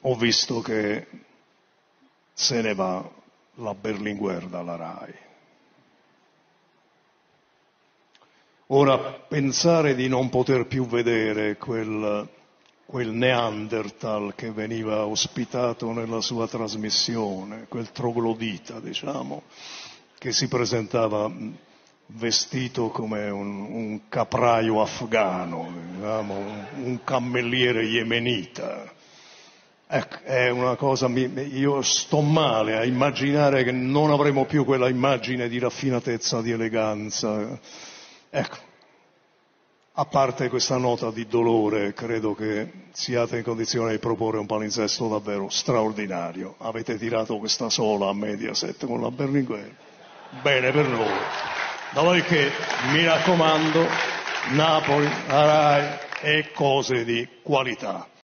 ho visto che se ne va la Berlinguer dalla RAI. Ora, pensare di non poter più vedere quel Neanderthal che veniva ospitato nella sua trasmissione, quel troglodita, diciamo, che si presentava vestito come un capraio afgano, diciamo, un cammelliere yemenita. Ecco, è una cosa, io sto male a immaginare che non avremo più quella immagine di raffinatezza, di eleganza. Ecco, a parte questa nota di dolore, credo che siate in condizione di proporre un palinsesto davvero straordinario. Avete tirato questa sola a Mediaset con la Berlinguer. Bene per noi. Dopodiché, mi raccomando, Napoli, Rai e cose di qualità.